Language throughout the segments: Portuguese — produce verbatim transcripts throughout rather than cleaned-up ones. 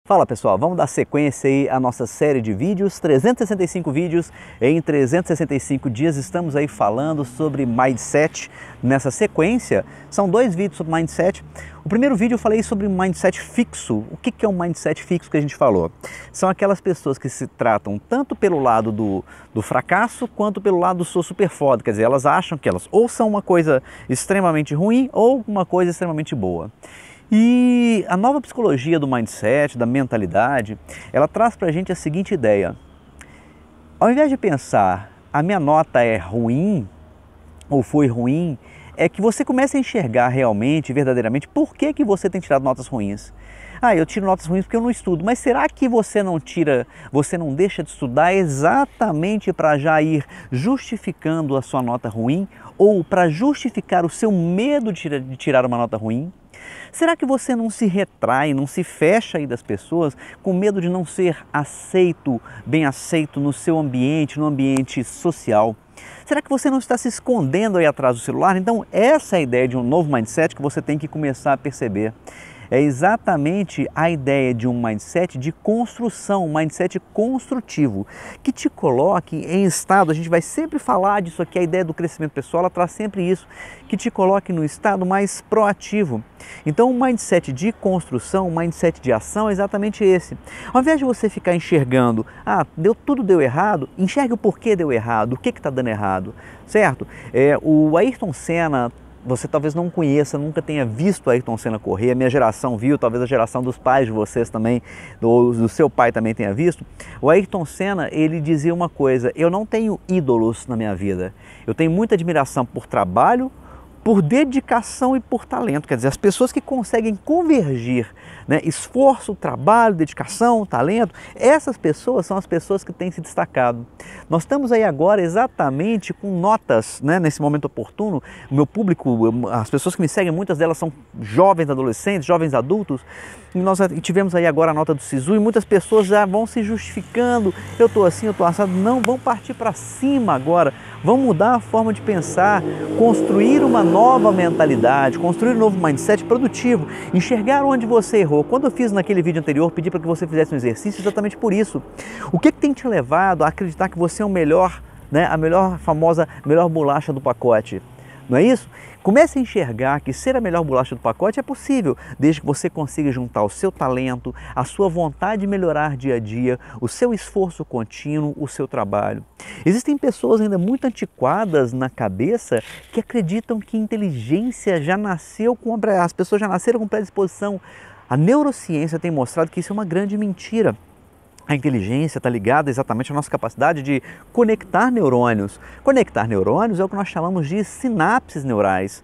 Fala pessoal, vamos dar sequência aí à nossa série de vídeos, trezentos e sessenta e cinco vídeos em trezentos e sessenta e cinco dias. Estamos aí falando sobre Mindset. Nessa sequência, são dois vídeos sobre Mindset. O primeiro vídeo eu falei sobre Mindset fixo. O que é um Mindset fixo que a gente falou? São aquelas pessoas que se tratam tanto pelo lado do, do fracasso quanto pelo lado do sou super foda. Quer dizer, elas acham que elas ou são uma coisa extremamente ruim ou uma coisa extremamente boa. E a nova psicologia do mindset, da mentalidade, ela traz para a gente a seguinte ideia: ao invés de pensar a minha nota é ruim ou foi ruim, é que você comece a enxergar realmente, verdadeiramente, por que que você tem tirado notas ruins. Ah, eu tiro notas ruins porque eu não estudo, mas será que você não tira, você não deixa de estudar exatamente para já ir justificando a sua nota ruim ou para justificar o seu medo de tirar uma nota ruim? Será que você não se retrai, não se fecha aí das pessoas com medo de não ser aceito, bem aceito no seu ambiente, no ambiente social? Será que você não está se escondendo aí atrás do celular? Então essa é a ideia de um novo mindset que você tem que começar a perceber. É exatamente a ideia de um mindset de construção, um mindset construtivo, que te coloque em estado, a gente vai sempre falar disso aqui, a ideia do crescimento pessoal, ela traz sempre isso, que te coloque no estado mais proativo. Então um mindset de construção, um mindset de ação é exatamente esse. Ao invés de você ficar enxergando, ah, deu, tudo deu errado, enxergue o porquê deu errado, o que está dando errado, certo? É, o Ayrton Senna, você talvez não conheça, nunca tenha visto Ayrton Senna correr, a minha geração viu, talvez a geração dos pais de vocês também, do, do seu pai também tenha visto. O Ayrton Senna, ele dizia uma coisa: eu não tenho ídolos na minha vida, eu tenho muita admiração por trabalho, por dedicação e por talento. Quer dizer, as pessoas que conseguem convergir, né, esforço, trabalho, dedicação, talento, essas pessoas são as pessoas que têm se destacado. Nós estamos aí agora exatamente com notas, né, nesse momento oportuno. O meu público, as pessoas que me seguem, muitas delas são jovens adolescentes, jovens adultos, e nós tivemos aí agora a nota do Sisu e muitas pessoas já vão se justificando, eu estou assim, eu estou assado. Não, vão partir para cima agora, vão mudar a forma de pensar, construir uma nova mentalidade, construir um novo mindset produtivo, enxergar onde você errou. Quando eu fiz naquele vídeo anterior, pedi para que você fizesse um exercício exatamente por isso. O que, que tem te levado a acreditar que você é o melhor, né, a melhor famosa, melhor bolacha do pacote? Não é isso? Comece a enxergar que ser a melhor bolacha do pacote é possível, desde que você consiga juntar o seu talento, a sua vontade de melhorar dia a dia, o seu esforço contínuo, o seu trabalho. Existem pessoas ainda muito antiquadas na cabeça que acreditam que inteligência já nasceu com as pessoas já nasceram com predisposição. A neurociência tem mostrado que isso é uma grande mentira. A inteligência está ligada exatamente à nossa capacidade de conectar neurônios. Conectar neurônios é o que nós chamamos de sinapses neurais.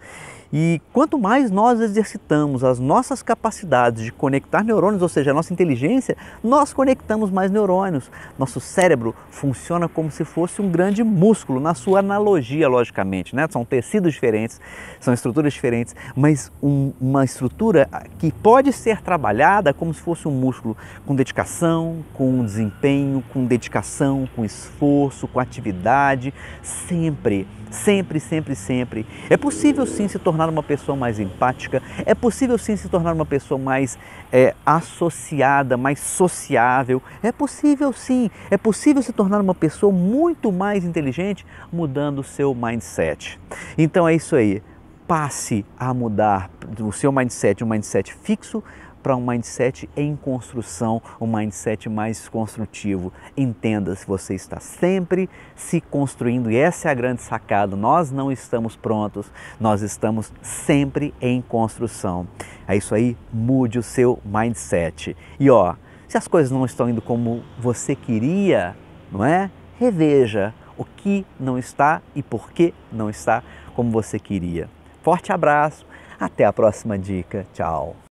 E quanto mais nós exercitamos as nossas capacidades de conectar neurônios, ou seja, a nossa inteligência, nós conectamos mais neurônios. Nosso cérebro funciona como se fosse um grande músculo, na sua analogia, logicamente, né? São tecidos diferentes, são estruturas diferentes, mas um, uma estrutura que pode ser trabalhada como se fosse um músculo, com dedicação, com desempenho, com dedicação, com esforço, com atividade, sempre. Sempre, sempre, sempre. É possível sim se tornar uma pessoa mais empática, é possível sim se tornar uma pessoa mais é, associada, mais sociável, é possível sim, é possível se tornar uma pessoa muito mais inteligente mudando o seu mindset. Então é isso aí, passe a mudar o seu mindset, um mindset fixo, para um mindset em construção, um mindset mais construtivo. Entenda, se você está sempre se construindo, e essa é a grande sacada, nós não estamos prontos, nós estamos sempre em construção. É isso aí, mude o seu mindset. E ó, se as coisas não estão indo como você queria, não é? Reveja o que não está e por que não está como você queria. Forte abraço, até a próxima dica, tchau!